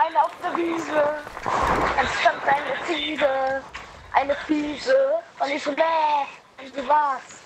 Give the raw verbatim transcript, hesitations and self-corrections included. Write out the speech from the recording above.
alleine auf der Wiese. Dann stand eine Ziege, eine Fiese. Und ich so, bäh, und du warst.